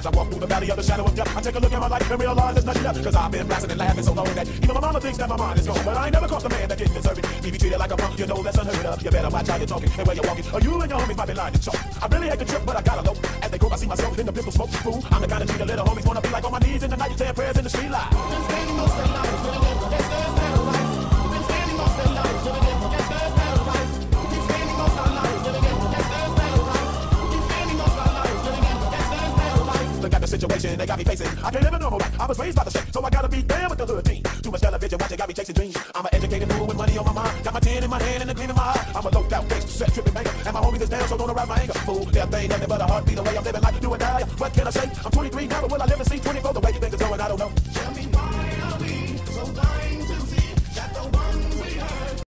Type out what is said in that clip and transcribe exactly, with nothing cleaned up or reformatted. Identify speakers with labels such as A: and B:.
A: I walk through the valley of the shadow of death, I take a look at my life and realize there's nothing left. Cause I've been blasting and laughing so long that even my mama thinks that my mind is gone. But I ain't never crossed a man that didn't deserve it. Be treated like a punk, you know that's unheard of. You better watch how you're talking and where you're walking, or you and your homies might be lying to choke. I really hate the trip, but I gotta know. As they grow, I see myself in the pistol smoke. Fool, I'm the kind of G the little homies wanna be like on my knees in the night, saying prayers in the street light. Been standing most of their lives, living in gangsters paradise. Been standing most of their lives, living in gangsters paradise. Keep standing most of our lives, living in gangsters paradise. Keep standing most of our lives, living in gangsters paradise. Look at the situation they got me facing. I can't live a normal life. I was raised by the shame, so I gotta be down with the hood team. Too much television watching got me chasing dreams. I'm an educated fool with money on my mind. Got my tin in my hand and a gleam in my eye. I'm a low out gangster, set tripping banger, and my homies is down, so don't arouse my anger. Fool, there ain't nothing but a heartbeat, the way I'm living life, do or die. What can I say? I'm twenty-three now, but will I live and see twenty-four?